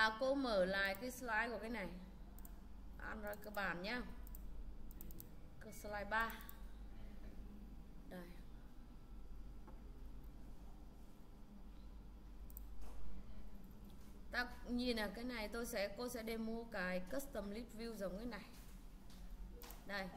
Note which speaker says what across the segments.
Speaker 1: Cô mở lại cái slide của cái này Android cơ bản nhá. Cái slide 3 đây. Ta nhìn là cái này cô sẽ demo cái custom list view giống cái này. Đây.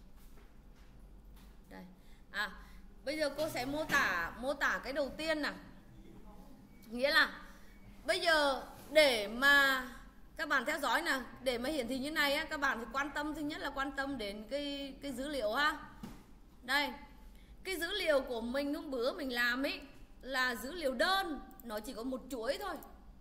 Speaker 1: Đây. Bây giờ cô sẽ mô tả cái đầu tiên nào. Nghĩa là bây giờ để mà các bạn theo dõi nào, để mà hiển thị như này á, các bạn phải quan tâm, thứ nhất là quan tâm đến cái dữ liệu ha. Đây. Cái dữ liệu của mình hôm bữa mình làm ấy là dữ liệu đơn, nó chỉ có một chuỗi thôi.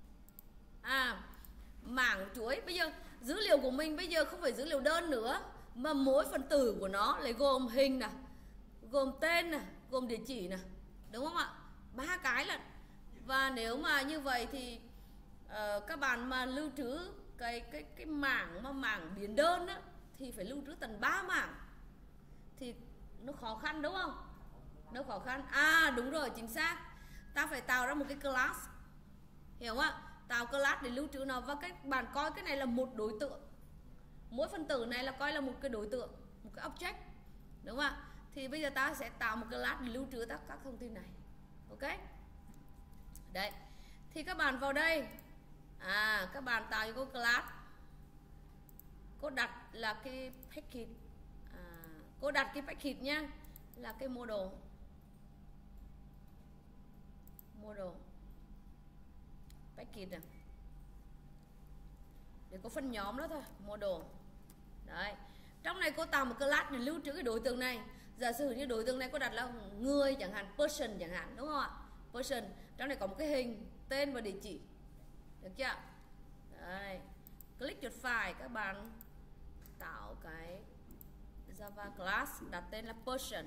Speaker 1: Mảng chuỗi. Bây giờ dữ liệu của mình bây giờ không phải dữ liệu đơn nữa, mà mỗi phần tử của nó lại gồm hình nè, gồm tên nè, gồm địa chỉ nè, đúng không ạ? 3 cái lận. Và nếu mà như vậy thì các bạn mà lưu trữ cái mảng biến đơn á, thì phải lưu trữ tận 3 mảng. Thì nó khó khăn đúng không? Nó khó khăn. Đúng rồi, chính xác. Ta phải tạo ra một cái class. Hiểu không ạ? Tạo class để lưu trữ nó. Và các bạn coi cái này là một đối tượng. Mỗi phần tử này là coi là một cái đối tượng, một cái object. Đúng không ạ? Thì bây giờ ta sẽ tạo một class để lưu trữ các thông tin này. Ok? Đấy. Thì các bạn vào đây. Các bạn tạo cho cô class. Cô đặt là cái package. Cô đặt cái package nhá, là cái model package này. Để có phân nhóm đó thôi, model. Đấy. Trong này cô tạo một class để lưu trữ cái đối tượng này. Giả sử như đối tượng này cô đặt là người chẳng hạn, person chẳng hạn, đúng không ạ? Person. Trong này có một cái hình, tên và địa chỉ. Được chưa? Đấy. Click chuột phải, các bạn tạo cái Java class, đặt tên là person.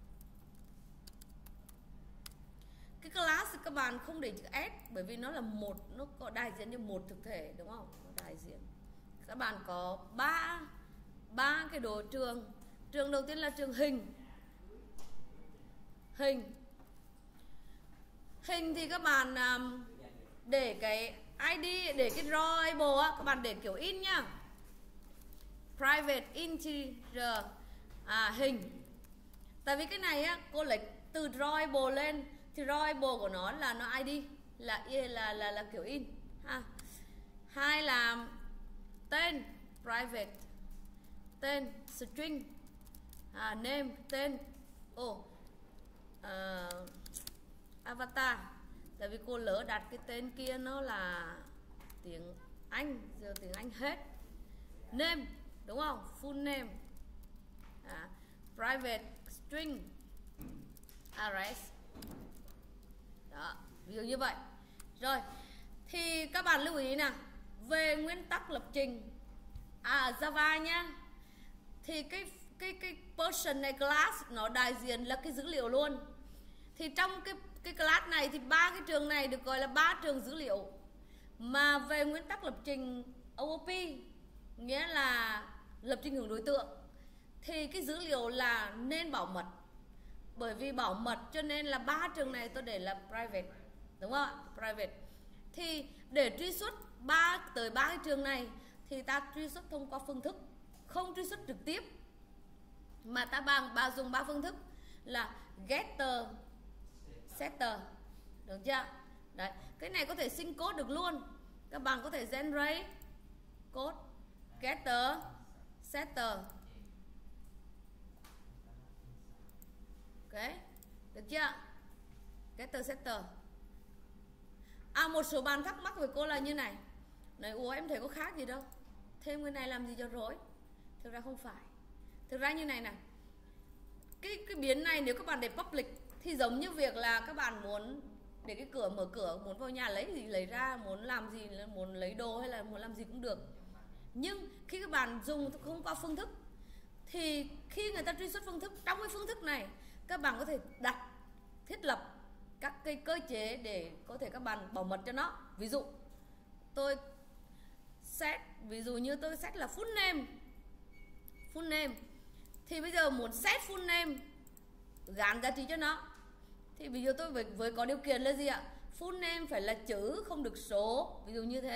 Speaker 1: Cái class các bạn không để chữ S, bởi vì nó là nó có đại diện cho một thực thể, đúng không? Đại diện. Các bạn có ba cái đồ trường. Trường đầu tiên là trường hình. Hình thì các bạn để cái ID, để cái drawable á, các bạn để kiểu in nhá. Private integer hình. Tại vì cái này á, cô lấy từ drawable lên, thì drawable của nó là nó ID, là kiểu in ha. Hai là tên private, tên string, name tên, avatar. Tại vì cô lỡ đặt cái tên kia nó là tiếng Anh, giờ tiếng Anh hết. Name, đúng không? Full name. Private string address. Đó, ví dụ như vậy. Rồi, thì các bạn lưu ý nè, về nguyên tắc lập trình Java nhá. Thì cái person này, class nó đại diện là cái dữ liệu luôn. Thì trong cái class này thì 3 cái trường này được gọi là 3 trường dữ liệu. Mà về nguyên tắc lập trình OOP, nghĩa là lập trình hướng đối tượng, thì cái dữ liệu là nên bảo mật. Bởi vì bảo mật cho nên là 3 trường này tôi để là private. Đúng không ạ? Private. Thì để truy xuất tới 3 cái trường này thì ta truy xuất thông qua phương thức, không truy xuất trực tiếp, mà ta dùng 3 phương thức là getter, setter. Được chưa? Đấy, cái này có thể sinh code được luôn. Các bạn có thể generate code getter, setter. Ok, được chưa? Getter, setter. Một số bạn thắc mắc với cô là như này. Này, em thấy có khác gì đâu, thêm cái này làm gì cho rối. Thực ra không phải. Thực ra như này này, cái biến này nếu các bạn để public thì giống như việc là các bạn muốn để cái cửa, mở cửa, muốn vào nhà lấy gì lấy ra, muốn làm gì, muốn lấy đồ hay là muốn làm gì cũng được. Nhưng khi các bạn dùng không qua phương thức, thì khi người ta truy xuất phương thức, trong cái phương thức này các bạn có thể thiết lập các cái cơ chế để có thể các bạn bảo mật cho nó. Ví dụ tôi set, ví dụ như tôi set là full name, thì bây giờ muốn set full name gắn giá trị cho nó, thì ví dụ tôi với có điều kiện là gì ạ? Full name phải là chữ, không được số, ví dụ như thế.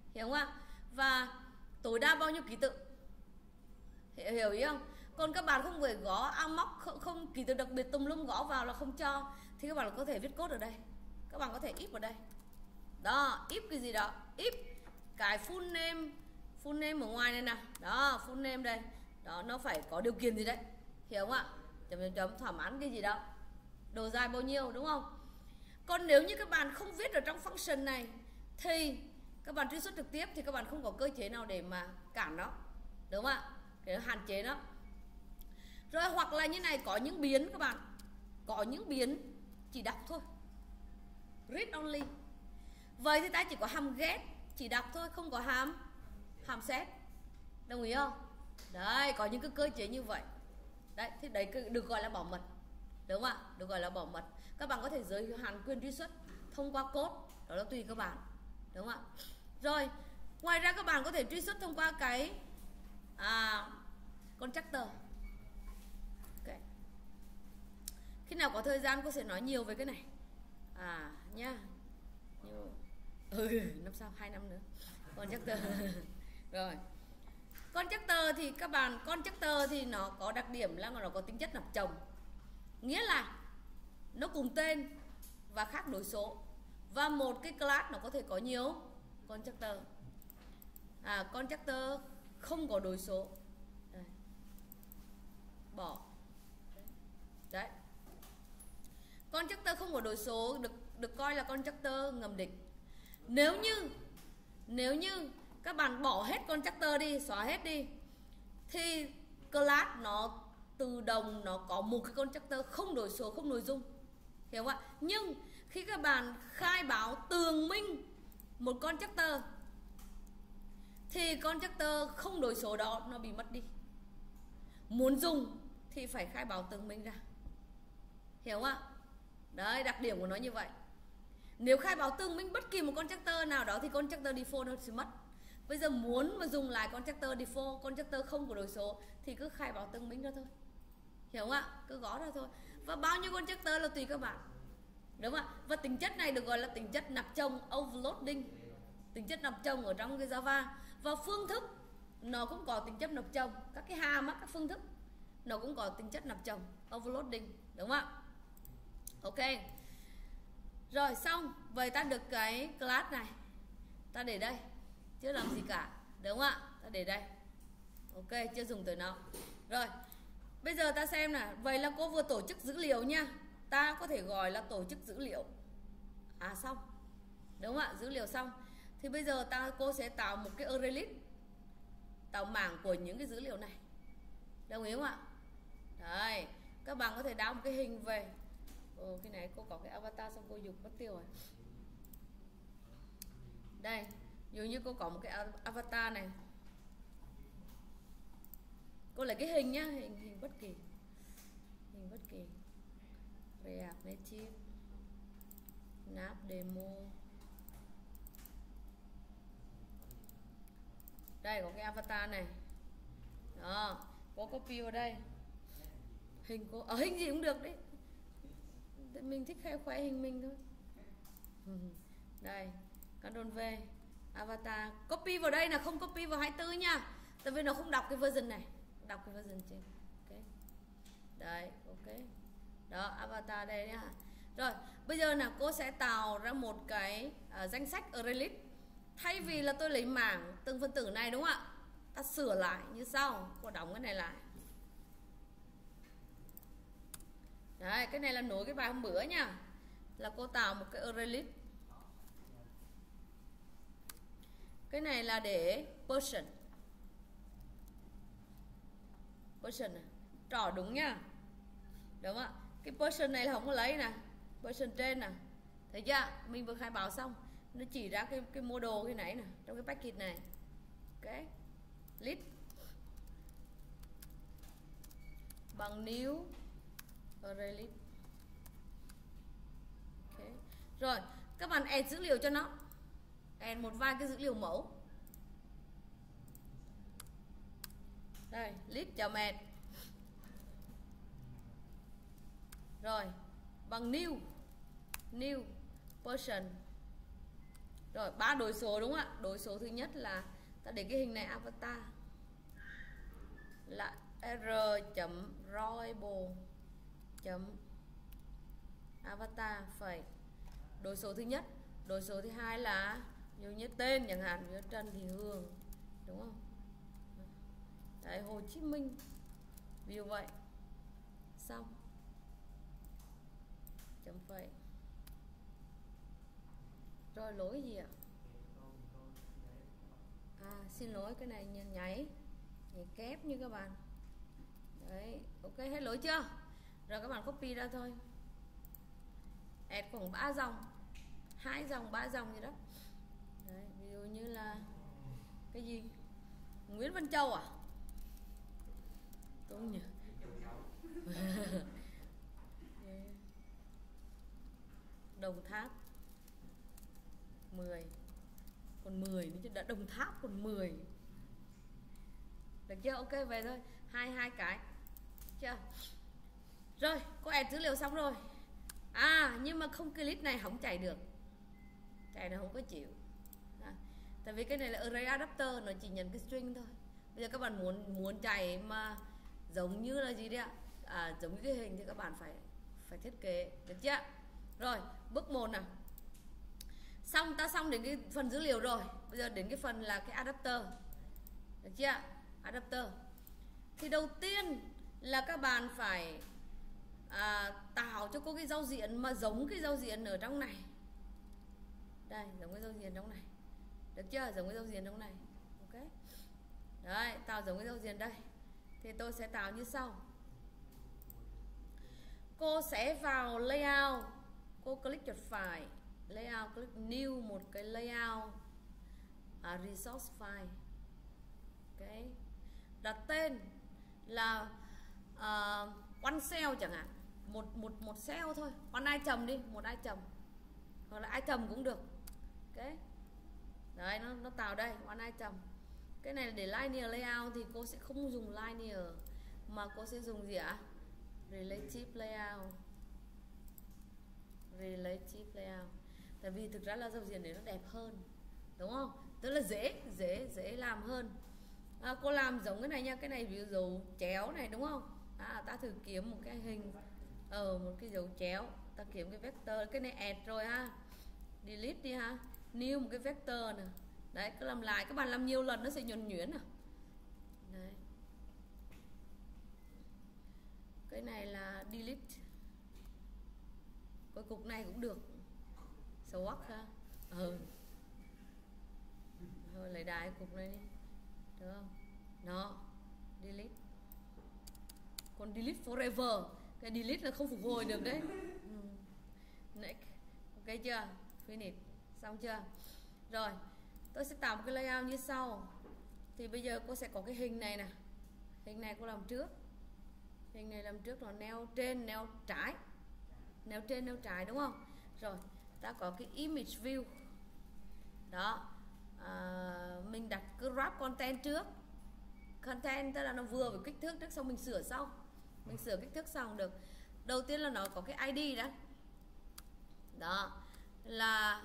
Speaker 1: hiểu không ạ? Và tối đa bao nhiêu ký tự, hiểu ý không? Còn các bạn không phải gõ amoc, không ký tự đặc biệt tùm lum gõ vào là không cho, thì các bạn có thể viết code ở đây, các bạn có thể if ở đây. Đó, if cái gì đó, if cái full name ở ngoài này nè, đó full name đây, đó nó phải có điều kiện gì đấy, hiểu không ạ? Chấm thỏa mãn cái gì đó, độ dài bao nhiêu, đúng không? Còn nếu như các bạn không viết ở trong function này thì các bạn truy xuất trực tiếp thì các bạn không có cơ chế nào để mà cản nó, đúng không ạ? Để hạn chế nó. Rồi hoặc là như này, có những biến các bạn, có những biến chỉ đọc thôi, read only. Vậy thì ta chỉ có hàm get, chỉ đọc thôi, không có hàm set, đồng ý không? Đấy, có những cái cơ chế như vậy. Đấy, thì đấy được gọi là bảo mật, đúng không ạ? Được gọi là bảo mật. Các bạn có thể giới hạn quyền truy xuất thông qua code, đó là tùy các bạn, đúng không ạ? Rồi, ngoài ra các bạn có thể truy xuất thông qua cái constructor. Okay. Khi nào có thời gian cô sẽ nói nhiều về cái này nha. Năm sau 2 năm nữa constructor. Rồi, constructor thì các bạn, constructor thì nó có đặc điểm là nó có tính chất nạp chồng, nghĩa là nó cùng tên và khác đối số, và một cái class nó có thể có nhiều constructor. Constructor không có đối số. Đây. Bỏ. Đấy. Constructor không có đối số được coi là constructor ngầm định. Nếu như các bạn bỏ hết constructor đi, xóa hết đi, thì class nó tự động nó có một cái constructor không đổi số, không nội dung, hiểu không ạ? Nhưng khi các bạn khai báo tường minh một constructor thì constructor không đổi số đó nó bị mất đi. Muốn dùng thì phải khai báo tường minh ra, hiểu không ạ? Đấy, đặc điểm của nó như vậy. Nếu khai báo tường minh bất kỳ một constructor nào đó thì constructor default nó sẽ mất. Bây giờ muốn mà dùng lại constructor default, constructor không của đổi số thì cứ khai báo tường minh ra thôi, hiểu không ạ? Cứ gõ ra thôi. Và bao nhiêu constructor là tùy các bạn, đúng không ạ? Và tính chất này được gọi là tính chất nạp chồng, overloading, tính chất nạp chồng ở trong cái Java. Và phương thức nó cũng có tính chất nạp chồng, các cái hàm, các phương thức nó cũng có tính chất nạp chồng, overloading, đúng không ạ? Ok. Rồi xong, vậy ta được cái class này, ta để đây, chưa làm gì cả, đúng không ạ? Ta để đây. Ok, chưa dùng tới nó. Rồi, bây giờ ta xem nè, vậy là cô vừa tổ chức dữ liệu nha. Ta có thể gọi là tổ chức dữ liệu. Xong. Đúng không ạ? Dữ liệu xong. Thì bây giờ cô sẽ tạo một cái array list, tạo mảng của những cái dữ liệu này. Đồng ý không ạ? Đấy, các bạn có thể đào một cái hình về. Cái này cô có cái avatar xong cô dùng mất tiêu rồi. Đây, dường như cô có một cái avatar này. Cô lấy cái hình nhá, hình bất kỳ. Hình bất kỳ. React Native, Snap Demo. Đây có cái avatar này. Đó, cô copy vào đây. Hình cô, ở hình gì cũng được đấy. Mình thích khoe hình mình thôi. Đây, Ctrl V, avatar, copy vào đây là không copy vào 24 nha. Tại vì nó không đọc cái version này, đọc cái version trên. Ok. Đấy, ok. Đó, avatar đây nha. Rồi, bây giờ là cô sẽ tạo ra một cái danh sách array list. Thay vì là tôi lấy mảng từng phân tử này, đúng không ạ? Ta sửa lại như sau, cô đóng cái này lại. Đấy, cái này là nối cái bài hôm bữa nha. Là cô tạo một cái array list. Cái này là để person. Person này, trỏ đúng nhá. Đúng không ạ? Cái person này là không có lấy nè. Person trên nè. Thấy chưa? Mình vừa khai báo xong. Nó chỉ ra cái model cái này nè, trong cái package này. Ok. List bằng new array list. Ok. Rồi, các bạn add dữ liệu cho nó. Add một vài cái dữ liệu mẫu. Đây, list.add. Rồi, bằng new person Rồi 3 đối số đúng không ạ? Đối số thứ nhất là ta để cái hình này avatar là r.royable.avatar phẩy. Đối số thứ nhất. Đối số thứ hai là ví dụ như tên chẳng hạn, ví dụ Trần Thị Hương, đúng không? Đấy, Hồ Chí Minh, ví dụ vậy. Xong. Chấm phẩy. Rồi lỗi gì ạ? Xin lỗi, cái này nháy kép như các bạn. Đấy, ok, hết lỗi chưa? Rồi các bạn copy ra thôi. Add khoảng 3 dòng, 2 dòng, 3 dòng gì đó. Đấy, ví dụ như là cái gì? Nguyễn Văn Châu à? Tôi không nhớ. Đồng Tháp 10. Còn 10 nữa chứ, đã Đồng Tháp còn 10. Được chưa? Ok, về thôi. Hai cái. Chưa? Rồi, cô add dữ liệu xong rồi. Nhưng mà không click này không chạy được. Chạy nó không có chịu. Tại vì cái này là array adapter, nó chỉ nhận cái string thôi. Bây giờ các bạn muốn chạy mà giống như là gì đấy ạ? Giống như cái hình thì các bạn phải thiết kế, được chưa? Rồi, bước 1 nào. Xong đến cái phần dữ liệu rồi. Bây giờ đến cái phần là cái adapter. Được chưa? Adapter. Thì đầu tiên là các bạn phải tạo cho cô cái giao diện mà giống cái giao diện ở trong này. Đây, giống cái giao diện trong này. Được chưa? Giống cái giao diện trong này. Ok. Đấy, tạo giống cái giao diện đây. Thì tôi sẽ tạo như sau. Cô sẽ vào layout, cô click chuột phải, layout, click new một cái layout resource file. Ok. Đặt tên là one cell chẳng hạn, một cell thôi, one item đi, một item, hoặc là item cũng được. Ok. Đấy, nó tạo đây one item. Cái này là để linear layout thì cô sẽ không dùng linear mà cô sẽ dùng gì ạ? Relative layout. Relative layout. Tại vì thực ra là giao diện đấy nó đẹp hơn, đúng không? Tức là dễ làm hơn. Cô làm giống cái này nha, cái này ví dụ dấu chéo này đúng không? Ta thử kiếm một cái hình một cái dấu chéo, ta kiếm cái vector, cái này add rồi ha. Delete đi ha. New một cái vector nè. Đấy, cứ làm lại, các bạn làm nhiều lần nó sẽ nhuần nhuyễn à. Đấy. Cái này là delete. Cái cục này cũng được. Swap ha. Thôi lấy đài cục này đi. Được không? Nó delete. Còn delete forever, cái delete là không phục hồi được đấy. Next. Ok chưa? Finish. Xong chưa? Rồi, tôi sẽ tạo một cái layout như sau. Thì bây giờ cô sẽ có cái hình này nè. Hình này cô làm trước. Hình này làm trước là neo trên, neo trái. Neo trên, neo trái đúng không? Rồi, ta có cái image view. Đó. Mình đặt cái wrap content trước. Content tức là nó vừa với kích thước trước, xong mình sửa sau. Mình sửa kích thước xong được. Đầu tiên là nó có cái ID đó. Đó. Là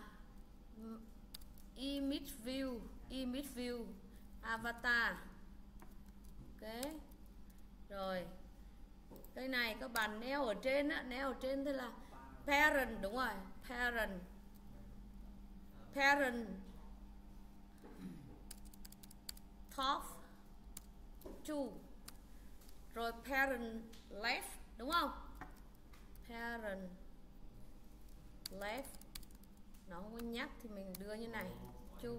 Speaker 1: image view avatar. Ok. Rồi. Cái này các bạn neo ở trên á, neo ở trên thế là parent, đúng rồi, parent top 2. Rồi parent left, đúng không? Parent left. Nó không có nhắc thì mình đưa như này. Chu.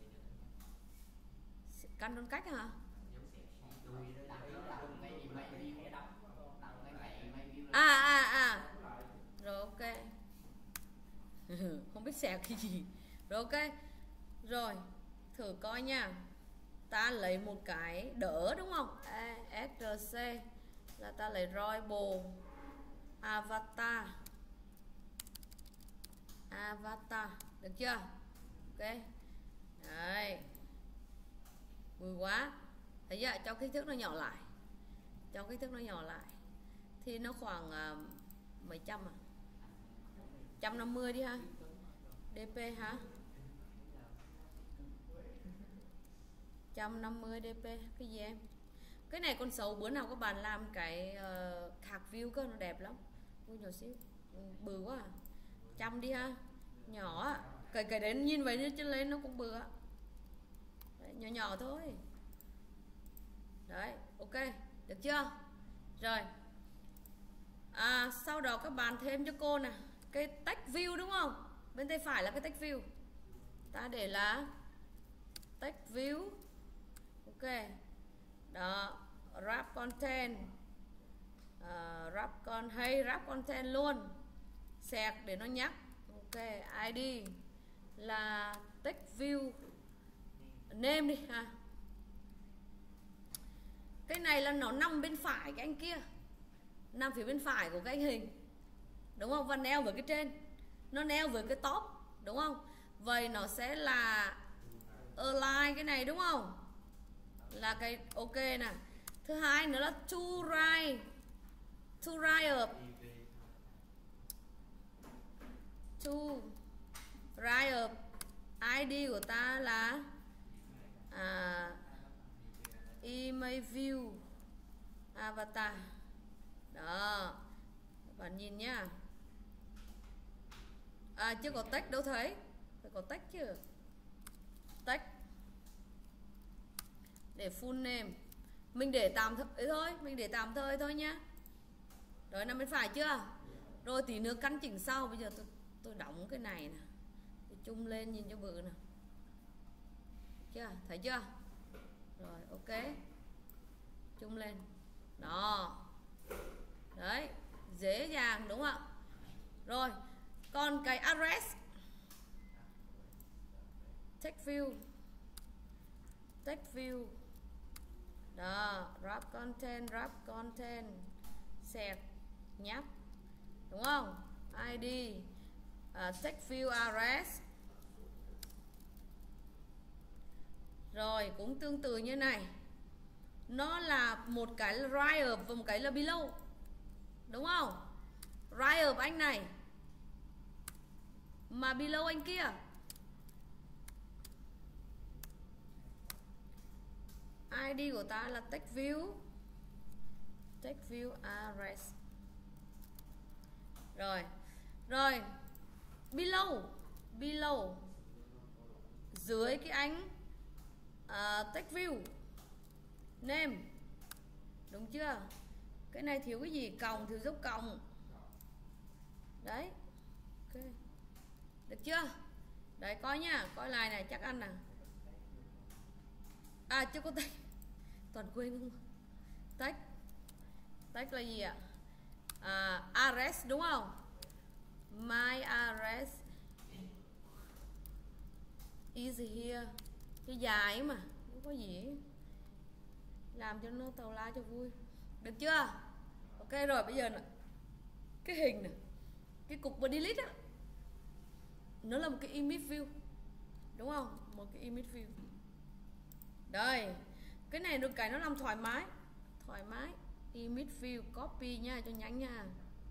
Speaker 1: Căn đôn cách hả? Rồi ok. Không biết xẹo cái gì. Rồi ok. Rồi, thử coi nha. Ta lấy một cái đỡ đúng không? SRC là ta lấy Royable Avatar. Được chưa? Ok. Đấy. Vui quá. Thấy chưa? Cho kích thước nó nhỏ lại. Thì nó khoảng mấy trăm 150 đi ha. DP hả? 150 dp. Cái gì em? Cái này con xấu, bữa nào các bạn làm cái khạc view cơ, nó đẹp lắm. Ui nhỏ xíu, bự quá à. 100 đi ha. Nhỏ á. Cái đấy nhìn vậy chứ lên nó cũng bự á. Nhỏ nhỏ thôi. Đấy, ok, được chưa? Rồi. Sau đó các bạn thêm cho cô nè cái text view đúng không? Bên tay phải là cái text view. Ta để là text view. Ok. Đó, wrap content. Wrap content luôn. Sạc để nó nhắc. Ok, ID là text view name đi ha. Cái này là nó nằm bên phải cái anh kia, nằm phía bên phải của cái anh hình, đúng không? Và neo với cái trên, nó neo với cái top, đúng không? Vậy nó sẽ là align cái này đúng không? Là cái ok nè. Thứ hai nữa là to right up. To right up. ID của ta là email view avatar. Đó, các bạn nhìn nhá. Chưa có text đâu thấy, phải có text chứ. Text để full name mình để tạm thời thôi, mình để tạm thời thôi nhá. Rồi nằm bên phải chưa? Rồi tí nữa căn chỉnh sau. Bây giờ tôi đóng cái này nè, tôi chung lên nhìn cho bự nè. Chưa? Thấy chưa? Rồi ok, chung lên. Đó. Đấy, dễ dàng đúng không ạ? Rồi, còn cái address text view. Đó, wrap content, sạc nháp, đúng không? ID text view address. Rồi cũng tương tự như này, nó là một cái là right up và một cái là below, đúng không? Right up anh này mà below anh kia. ID của ta là text view address. Rồi below dưới cái anh text view name, đúng chưa? Cái này thiếu cái gì? Còng, thiếu dấu còng. Đấy. Ok. Được chưa? Đấy, coi nhá, coi lại này, chắc ăn nè. Chưa có text. Toàn quên không? Text là gì ạ? Address đúng không? My address is here. Cái dài mà, không có gì. Làm cho nó tào la cho vui. Được chưa? Ok rồi, bây giờ nè, cái hình nè, cái cục và delete á, nó là một cái image view, đúng không? Một cái image view. Đây, cái này được cái nó làm thoải mái. Image view copy nha, cho nhanh nha.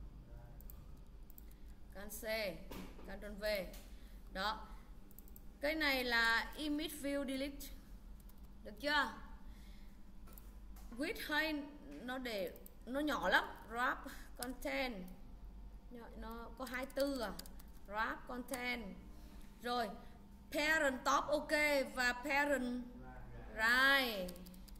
Speaker 1: Ctrl C, Ctrl V. Đó. Cái này là image view delete. Được chưa? Width hay nó nhỏ lắm. Wrap content. Nó có 24 à. Wrap content. Rồi, parent top ok và parent right.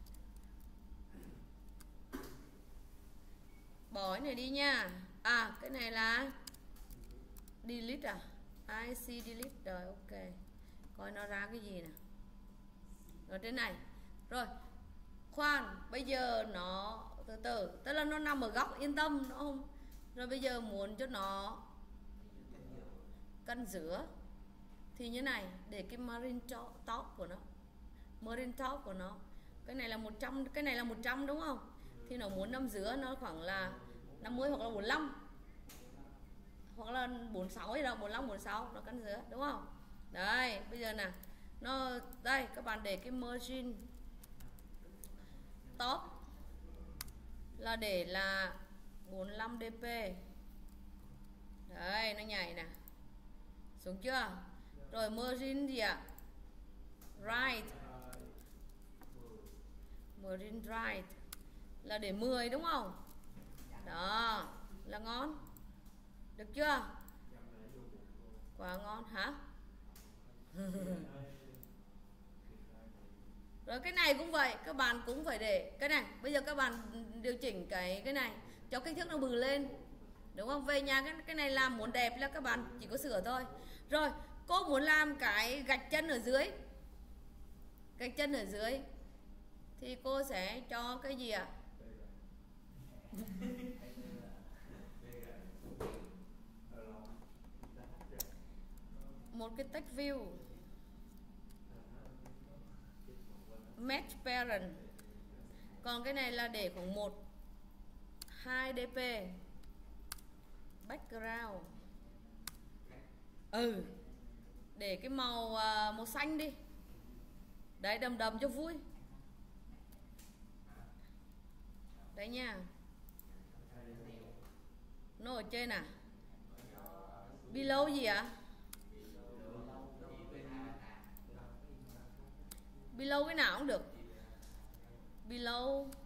Speaker 1: Bỏ cái này đi nha. Cái này là delete IC delete. Rồi ok, coi nó ra cái gì nè. Rồi trên này. Rồi khoan, bây giờ nó từ từ, tức là nó nằm ở góc, yên tâm, nó không. Rồi bây giờ muốn cho nó cân giữa thì như này, để cái margin top của nó. Cái này là 100, cái này là 100 đúng không? Thì nó muốn nằm giữa nó khoảng là 50 hoặc là 45 hoặc là 46 hay là 45 46, nó cân giữa đúng không? Đây, bây giờ nè, nó đây các bạn để cái margin top là để là 45 dp. Đấy, nó nhảy nè, xuống chưa? Rồi margin gì ạ? Right Print right là để 10 đúng không? Đó là ngon. Được chưa? Quá ngon hả? Rồi cái này cũng vậy, các bạn cũng phải để cái này. Bây giờ các bạn điều chỉnh cái này cho kích thước nó bự lên, đúng không? Về nhà cái này làm muốn đẹp là các bạn chỉ có sửa thôi. Rồi cô muốn làm cái gạch chân ở dưới, gạch chân ở dưới thì cô sẽ cho cái gì ạ? Một cái text view match parent. Còn cái này là để khoảng 1 2 dp background. Để cái màu xanh đi. Đấy, đầm đầm cho vui. Đấy nha. Nó ở trên à? Below gì ạ? Below cái nào cũng được. Below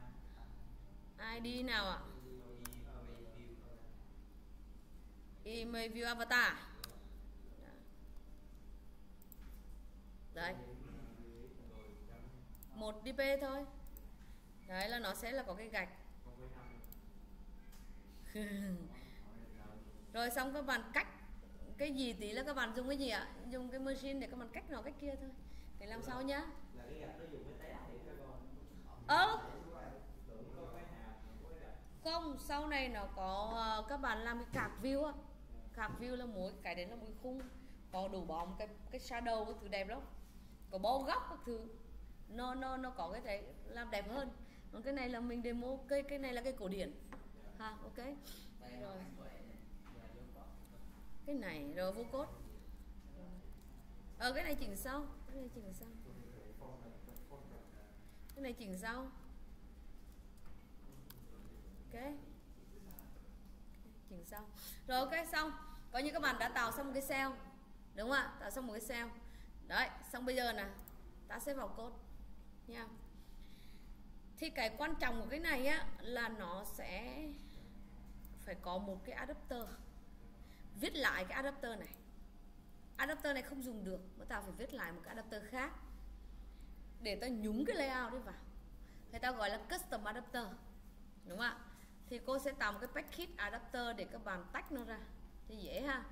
Speaker 1: ID nào ạ? Email view avatar. Đấy, 1 dp thôi. Đấy là nó sẽ là có cái gạch. Rồi xong các bạn cách cái gì tí là các bạn dùng cái gì ạ? Dùng cái machine để các bạn cách nó cách kia thôi. Để làm sao nhá? Không, sau này nó có các bạn làm cái card view á. Card view là mỗi cái đấy là mỗi khung, có đủ bóng cái shadow các thứ đẹp lắm, có bo góc các thứ, nó có cái đấy làm đẹp hơn. Còn cái này là mình demo, cái này là cái cổ điển ha. Ok rồi, cái này rồi vô code. Cái này chỉnh sau, cái này chỉnh sau, cái này chỉnh sau. Ok, chỉnh sau rồi. Ok, xong coi như các bạn đã tạo xong một cái cell, đúng không ạ? Tạo xong một cái cell đấy. Xong bây giờ nè, ta sẽ vào code nha. Thì cái quan trọng của cái này á là nó sẽ phải có một cái adapter. Viết lại cái adapter này. Adapter này không dùng được, mà ta phải viết lại một cái adapter khác để ta nhúng cái layout đấy vào. Thì ta gọi là custom adapter, đúng không ạ? Thì cô sẽ tạo một cái package adapter để các bạn tách nó ra thì dễ ha.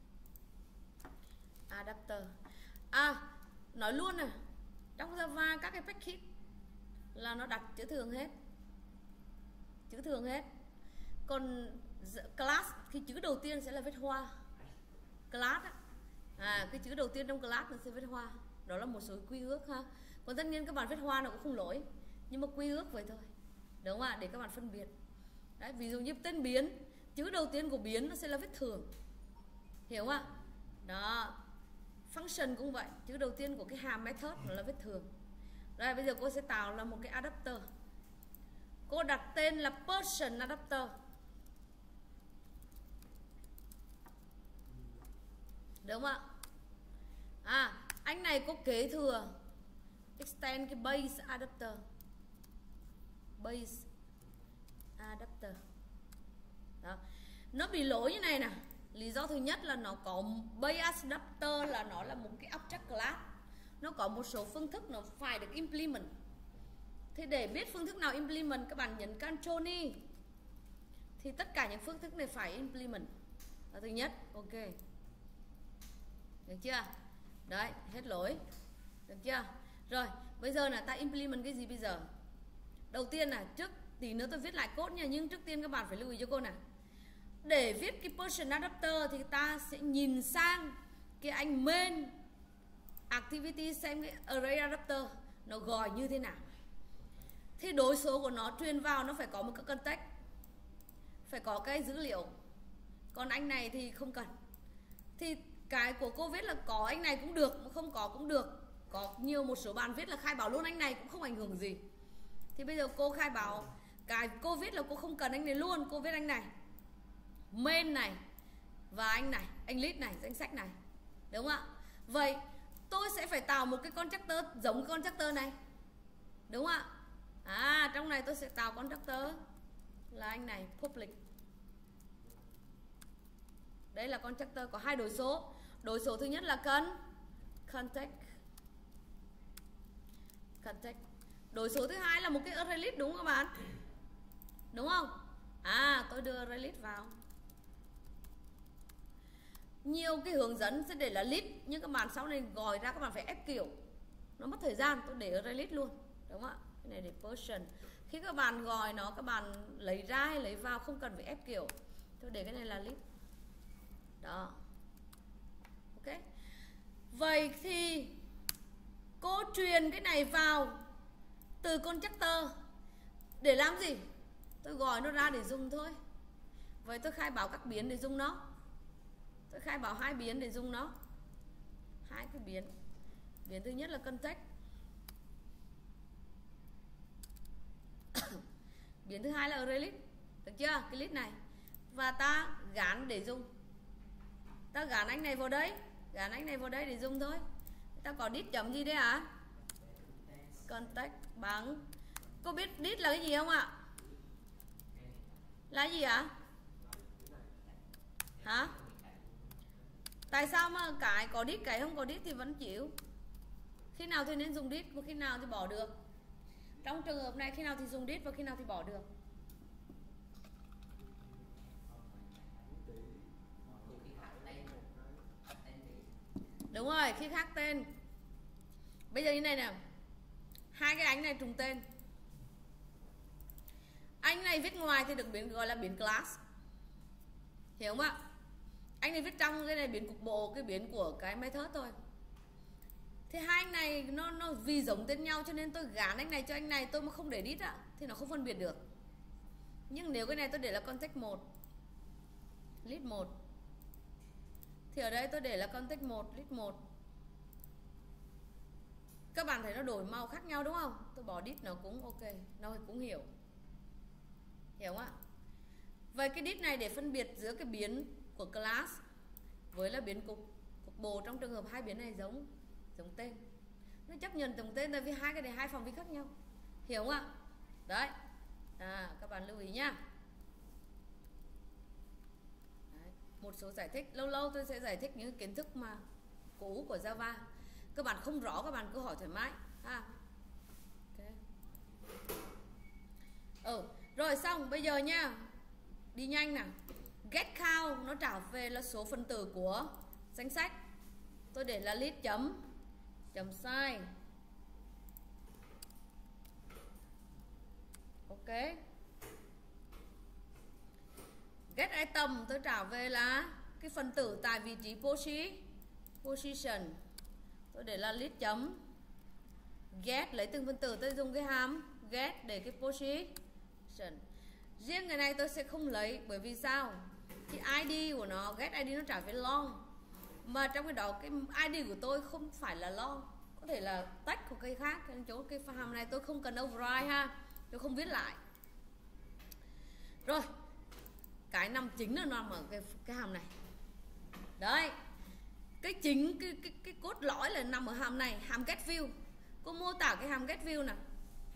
Speaker 1: Adapter. Nói luôn nè, trong Java các cái package là nó đặt chữ thường hết. Chữ thường hết. Còn class thì chữ đầu tiên sẽ là viết hoa. Class á. Cái chữ đầu tiên trong class nó sẽ viết hoa. Đó là một số quy ước ha. Còn tất nhiên các bạn viết hoa nó cũng không lỗi, nhưng mà quy ước vậy thôi, đúng không ạ? Để các bạn phân biệt. Đấy, ví dụ như tên biến, chữ đầu tiên của biến nó sẽ là viết thường, hiểu không ạ? Đó. Function cũng vậy, chữ đầu tiên của cái hàm method nó là viết thường. Rồi bây giờ cô sẽ tạo là một cái adapter. Cô đặt tên là person adapter, đúng không ạ? Anh này có kế thừa extend cái base adapter. Base adapter. Đó. Nó bị lỗi như này nè. Lý do thứ nhất là nó có base adapter là nó là một cái object class. Nó có một số phương thức nó phải được implement. Thì để biết phương thức nào implement, các bạn nhấn Ctrl Y. Thì tất cả những phương thức này phải implement. Đó, thứ nhất, ok. Được chưa? Đấy, hết lỗi. Được chưa? Rồi, bây giờ là ta implement cái gì bây giờ? Đầu tiên là trước tí nữa tôi viết lại code nha, nhưng trước tiên các bạn phải lưu ý cho cô này. Để viết cái person adapter thì ta sẽ nhìn sang cái anh main activity xem cái array adapter nó gọi như thế nào. Thì đối số của nó truyền vào nó phải có một cái context, phải có cái dữ liệu. Còn anh này thì không cần. Thì cái của cô viết là có anh này cũng được, mà không có cũng được. Có nhiều một số bạn viết là khai báo luôn anh này cũng không ảnh hưởng gì. Thì bây giờ cô khai báo cái cô viết là cô không cần anh này luôn, cô viết anh này, main này và anh này, anh list này, danh sách này, đúng không ạ? Vậy tôi sẽ phải tạo một cái constructor giống cái constructor này, đúng không ạ? Trong này tôi sẽ tạo constructor là anh này public. Đây là constructor có hai đối số. Đối số thứ nhất là context. Đối số thứ hai là một cái array list, đúng không các bạn? Đúng không? Tôi đưa array list vào. Nhiều cái hướng dẫn sẽ để là list, nhưng các bạn sau này gọi ra các bạn phải ép kiểu, nó mất thời gian. Tôi để array list luôn, đúng không ạ? Cái này để person. Khi các bạn gọi nó, các bạn lấy ra hay lấy vào không cần phải ép kiểu. Tôi để cái này là list. Đó. Ok. Vậy thì cô truyền cái này vào từ constructor để làm gì? Tôi gọi nó ra để dùng thôi. Vậy tôi khai báo các biến để dùng nó. Tôi khai báo hai biến để dùng nó. Hai cái biến. Biến thứ nhất là context. Biến thứ hai là array list. Được chưa? Cái list này. Và ta gán để dùng. Ta gán anh này vào đấy. Gán anh này vào đây để dùng thôi. Ta có dict chấm gì đấy hả? Context bằng. Cô biết dict là cái gì không ạ? Là gì ạ? Hả? Tại sao mà cái có dict cái không có dict thì vẫn chịu? Khi nào thì nên dùng dict và khi nào thì bỏ được? Trong trường hợp này khi nào thì dùng dict và khi nào thì bỏ được? Đúng rồi, khi khác tên. Bây giờ như này nè, hai cái ánh này trùng tên. Anh này viết ngoài thì được biến gọi là biến class, hiểu không ạ? Anh này viết trong, cái này biến cục bộ, cái biến của cái method thôi. Thì hai anh này nó vì giống tên nhau cho nên tôi gán anh này cho anh này, tôi mà không để dict á thì nó không phân biệt được. Nhưng nếu cái này tôi để là context 1, list 1, thì ở đây tôi để là context 1, list 1. Các bạn thấy nó đổi màu khác nhau đúng không? Tôi bỏ dict nó cũng ok, nó cũng hiểu. Hiểu không ạ? Vậy cái dict này để phân biệt giữa cái biến của class với là biến cục bộ trong trường hợp hai biến này giống tên. Nó chấp nhận giống tên tại vì hai cái này hai phạm vi khác nhau. Hiểu không ạ? Đấy. Các bạn lưu ý nhá. Đấy. Một số giải thích, lâu lâu tôi sẽ giải thích những kiến thức mà cũ của Java. Các bạn không rõ các bạn cứ hỏi thoải mái ha. Okay. Rồi xong, bây giờ nha, đi nhanh nào. Get count nó trả về là số phân tử của danh sách. Tôi để là list chấm size. Ok. Get item tôi trả về là cái phân tử tại vị trí position. Tôi để là list chấm get, lấy từng phân tử tôi dùng cái hàm get để cái position. Riêng cái này tôi sẽ không lấy, bởi vì sao? Cái ID của nó, get ID nó trả về long. Mà trong cái đó cái ID của tôi không phải là long, có thể là text của cái khác. Nên chỗ cái hàm này tôi không cần override ha, tôi không viết lại. Rồi, cái nằm chính là nằm ở cái hàm này. Đấy. Cái chính cái cốt lõi là nằm ở hàm này, hàm get view. Cô mô tả cái hàm get view này.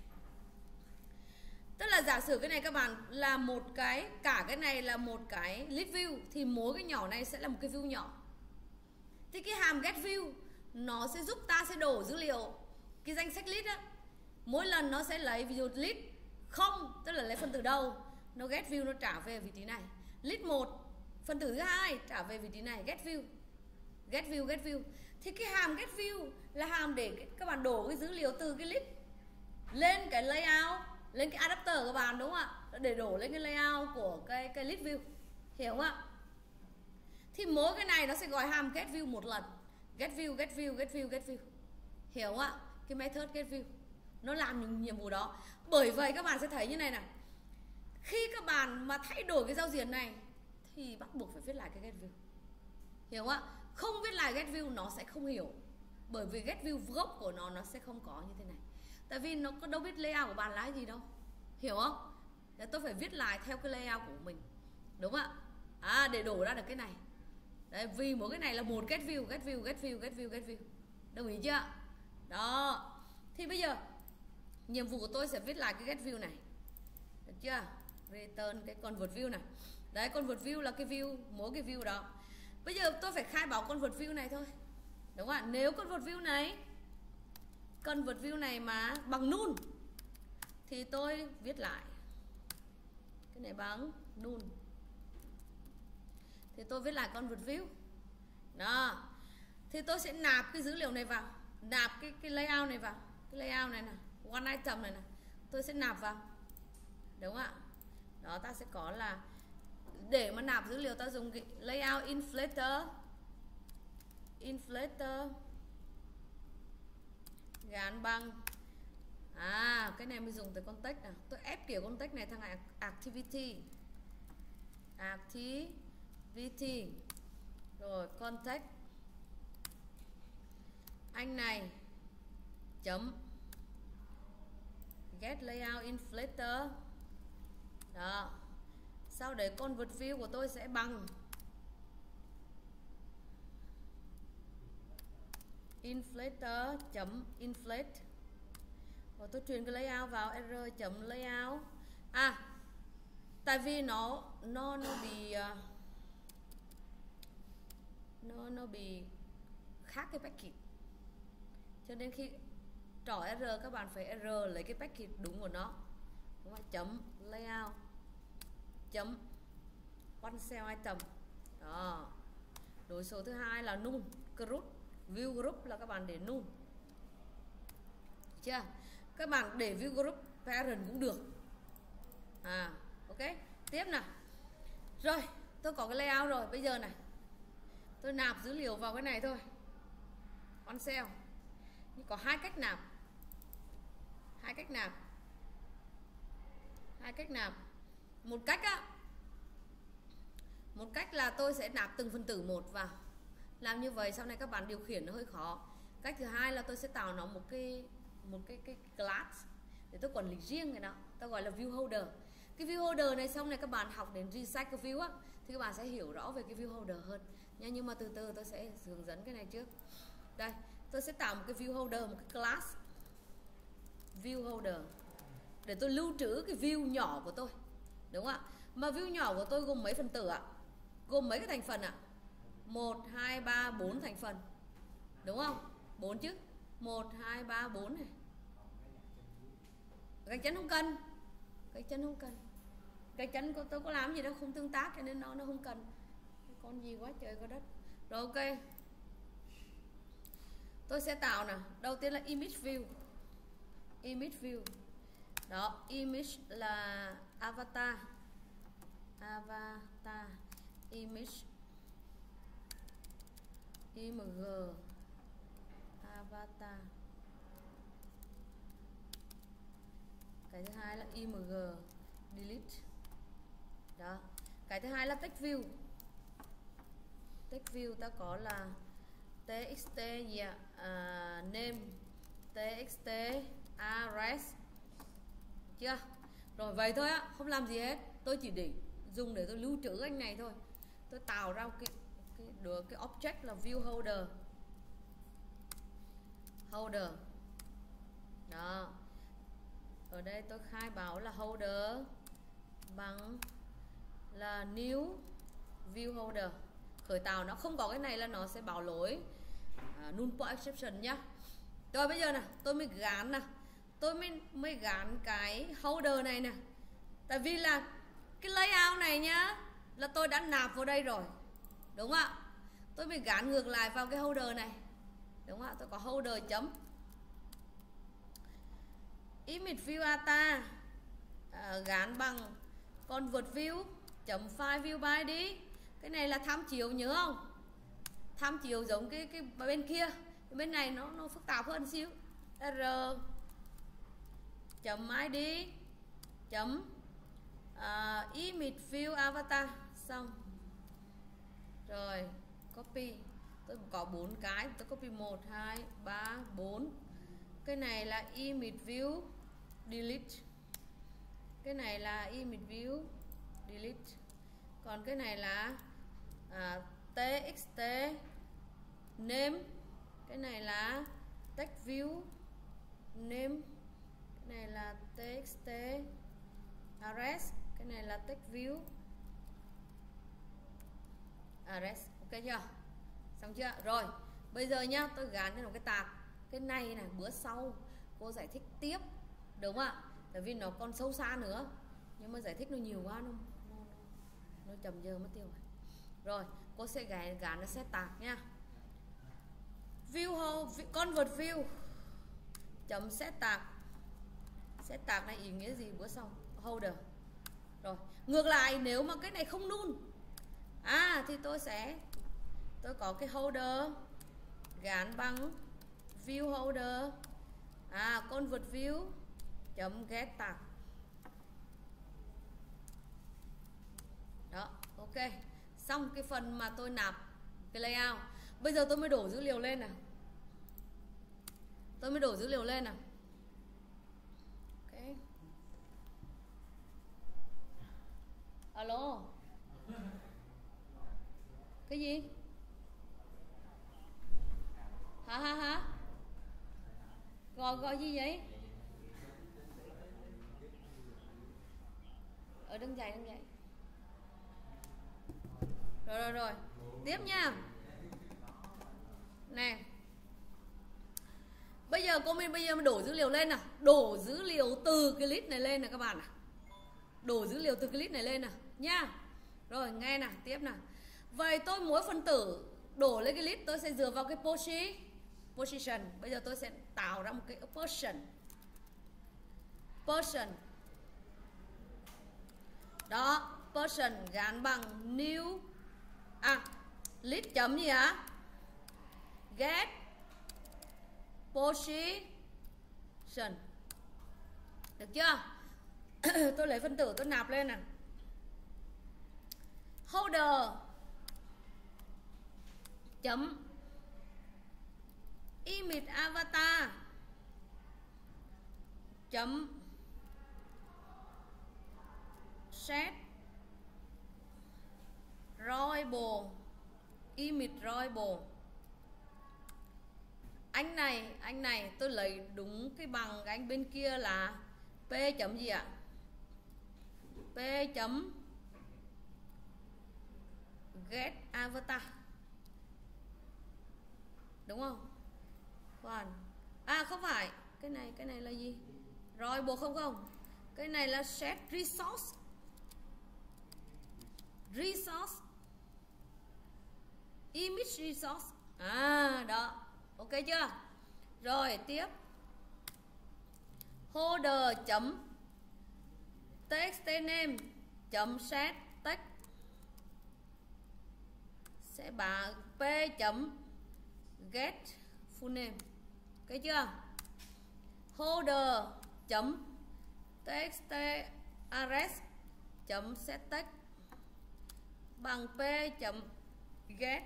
Speaker 1: Tức là giả sử cái này các bạn là một cái, cả cái này là một cái list view, thì mỗi cái nhỏ này sẽ là một cái view nhỏ. Thì cái hàm get view nó sẽ giúp ta sẽ đổ dữ liệu cái danh sách list á. Mỗi lần nó sẽ lấy ví dụ list 0, tức là lấy phân tử đầu, nó get view nó trả về vị trí này. List 1, phân tử thứ hai trả về vị trí này, get view. Thì cái hàm get view là hàm để các bạn đổ cái dữ liệu từ cái list lên cái layout, lên cái adapter của các bạn, đúng không ạ? Để đổ lên cái layout của cái list view. Hiểu không ạ? Thì mỗi cái này nó sẽ gọi hàm get view một lần. Get view. Hiểu không ạ? Cái method get view nó làm những nhiệm vụ đó. Bởi vậy các bạn sẽ thấy như này này. Khi các bạn mà thay đổi cái giao diện này thì bắt buộc phải viết lại cái get view. Hiểu không ạ? Không viết lại get view nó sẽ không hiểu. Bởi vì get view gốc của nó sẽ không có như thế này. Tại vì nó có đâu biết layout của bạn là cái gì đâu. Hiểu không? Để tôi phải viết lại theo cái layout của mình. Đúng không ạ? Để đổ ra được cái này. Đấy, vì mỗi cái này là một get view. Đồng ý chưa? Đó. Thì bây giờ nhiệm vụ của tôi sẽ viết lại cái get view này, được chưa? Return cái convert view này. Đấy, convert view là cái view, mỗi cái view đó. Bây giờ tôi phải khai báo convert view này thôi, đúng không ạ? Nếu convert view này mà bằng null thì tôi viết lại cái này bằng null, thì tôi viết lại convert view đó. Thì tôi sẽ nạp cái dữ liệu này vào, nạp cái layout này vào, cái layout này nè, one item này nè, tôi sẽ nạp vào, đúng không ạ? Đó, ta sẽ có là để mà nạp dữ liệu ta dùng cái layout inflator gắn bằng cái này mới dùng tới context nào. Tôi ép kiểu context này thằng activity rồi context anh này chấm get layout inflator đó. Sau đấy convert view của tôi sẽ bằng inflator chấm inflate, và tôi truyền cái layout vào error chấm layout. Tại vì nó bị khác cái package, cho nên khi trỏ error các bạn phải error lấy cái package đúng của nó, đúng không? Chấm layout chấm one cell item đó. Đối số thứ hai là null group, view group là các bạn để null, chưa? Các bạn để view group parent cũng được. Ok, tiếp nào. Rồi, tôi có cái layout rồi. Bây giờ này, tôi nạp dữ liệu vào cái này thôi, one cell. Nhưng có hai cách nạp. Một cách là tôi sẽ nạp từng phân tử một vào. Làm như vậy sau này các bạn điều khiển nó hơi khó. Cách thứ hai là tôi sẽ tạo nó một cái class để tôi quản lý riêng cái đó, ta gọi là view holder. Cái view holder này sau này các bạn học đến recycle view á, thì các bạn sẽ hiểu rõ về cái view holder hơn nha. Nhưng mà từ từ tôi sẽ hướng dẫn cái này trước. Đây, tôi sẽ tạo một cái view holder, một cái class view holder để tôi lưu trữ cái view nhỏ của tôi, đúng không ạ? Mà view nhỏ của tôi gồm mấy phần tử ạ? Gồm mấy cái thành phần ạ? 1, 2, 3, 4 thành phần, đúng không? 4 chứ. 1, 2, 3, 4 này. Gạch chân không cần. Gạch chân của tôi có làm gì đâu, không tương tác cho nên nó không cần. Con gì quá trời có đất. Rồi ok. Tôi sẽ tạo nè, đầu tiên là image view. Đó, image là avatar image img avatar. Cái thứ hai là img delete. Đó. Cái thứ hai là text view ta có là txt name txt address, chưa? Rồi vậy thôi á, không làm gì hết. Tôi chỉ dùng để tôi lưu trữ anh này thôi. Tôi tạo ra cái object là view holder. Đó. Ở đây tôi khai báo là holder bằng là new view holder. Khởi tạo nó không có cái này là nó sẽ báo lỗi null point exception nhá. Rồi bây giờ nè, tôi mới gán nè. Tôi mới gán cái holder này nè. Tại vì là cái layout này nhá là tôi đã nạp vào đây rồi, đúng không ạ? Tôi mới gán ngược lại vào cái holder này, đúng không ạ? Tôi có holder chấm image view avatar gán bằng convert view chấm file view by id. Cái này là tham chiếu, nhớ không? Tham chiếu giống cái bên kia. Cái bên này nó phức tạp hơn xíu. R chấm id chấm image view avatar. Xong rồi copy. Tôi có 4 cái, tôi copy 1, 2, 3, 4. Cái này là image view delete. Cái này là image view delete. Còn cái này là txt name. Cái này là text view name. Cái này là txt arrest, cái này là text view arrest. Ok chưa? Xong chưa? Rồi bây giờ nhá, tôi gắn cho nó cái tag. Cái này này bữa sau cô giải thích tiếp, đúng không ạ? Tại vì nó còn sâu xa nữa, nhưng mà giải thích nó nhiều quá nó chậm giờ mất tiêu rồi. Rồi cô sẽ gắn nó set tag nha. View convert view chấm set tag. Set tag này ý nghĩa gì bữa sau? Holder. Rồi ngược lại, nếu mà cái này không null thì tôi có cái holder gắn bằng view holder convert view chấm get tag. Đó, ok. Xong cái phần mà tôi nạp cái layout. Bây giờ tôi mới đổ dữ liệu lên nào. Ok. Alo. Cái gì? Hả? Gọi gì vậy? Đứng dậy. Rồi. Tiếp nha. Nè. Bây giờ mình đổ dữ liệu lên nào. Đổ dữ liệu từ cái list này lên nè các bạn ạ. Đổ dữ liệu từ cái list này lên nào nha. Rồi nghe nào, tiếp nào. Vậy tôi mỗi phân tử đổ lên cái list, tôi sẽ dựa vào cái position. Bây giờ tôi sẽ tạo ra một cái person. Đó, person gắn bằng new list chấm gì hả? Get position. Được chưa? Tôi lấy phân tử tôi nạp lên nè. Holder chấm image avatar chấm set royable image royable. Anh này tôi lấy đúng cái bằng cái anh bên kia là p chấm gì ạ? P chấm get avatar, đúng không? Còn không phải, cái này là gì? Royable không? Cái này là set resource image resource. Đó, ok chưa? Rồi tiếp, holder chấm text name chấm set text sẽ bà p chấm get full name. Ok chưa? Holder chấm text arrest chấm set text bằng p chấm get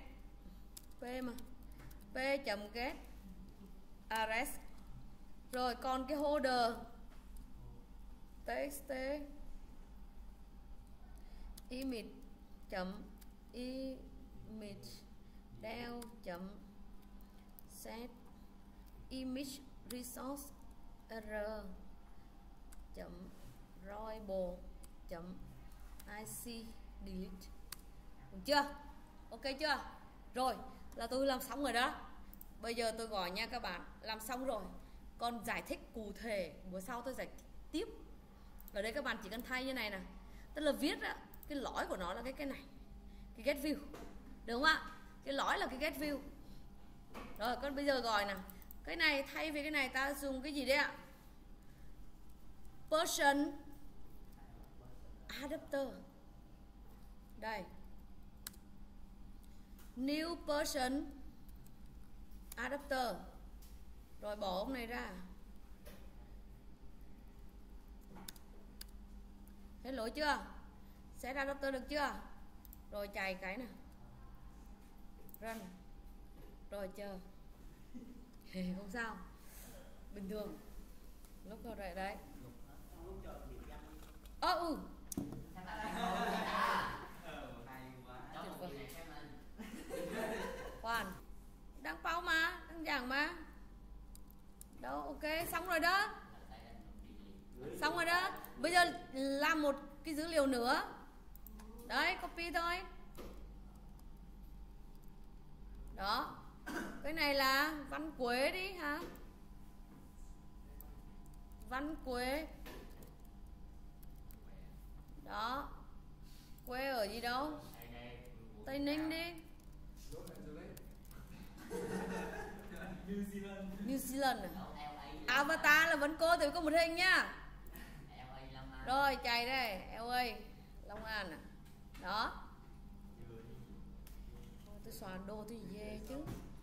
Speaker 1: p chấm get arrest. Rồi còn cái holder text image chấm image del chấm set image resource r chấm royable chấm ic delete. Được chưa? Ok chưa? Rồi là tôi làm xong rồi đó. Bây giờ tôi gọi nha các bạn, làm xong rồi. Còn giải thích cụ thể bữa sau tôi giải thích tiếp. Ở đây các bạn chỉ cần thay như này nè, tức là viết á, cái lõi của nó là cái này, cái get view, đúng không ạ? Cái lõi là cái get view. Rồi con bây giờ gọi nè, cái này thay vì cái này ta dùng cái gì đấy ạ? Person adapter. Đây, new person adapter. Rồi bỏ ông này ra. Hết lỗi chưa? Set adapter được chưa? Rồi chạy cái nè, run. Rồi chờ. Không sao, bình thường. Lúc rồi đấy. Khoan, đang pau mà, đang giảng mà. Đâu, ok, xong rồi đó. Xong rồi đó. Bây giờ làm một cái dữ liệu nữa. Đấy, copy thôi. Đó. Cái này là Văn Quế đi hả? Văn Quế. Đó. Quê ở gì đâu? Tây Ninh đi. New Zealand à? Avatar là vẫn cô thì có một hình nhá. Rồi chạy đây. LA Long An à? Đó. Tôi soạn đồ thì về chứ.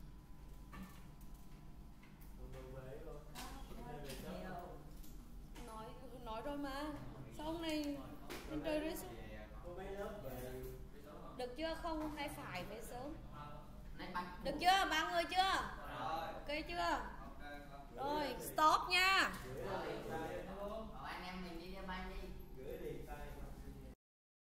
Speaker 1: Nói rồi mà. Sao hôm nay trên trời rơi xuống? Được chưa? Không hay phải về sớm. Được chưa? 3 người chưa? Ok chưa? Rồi, stop.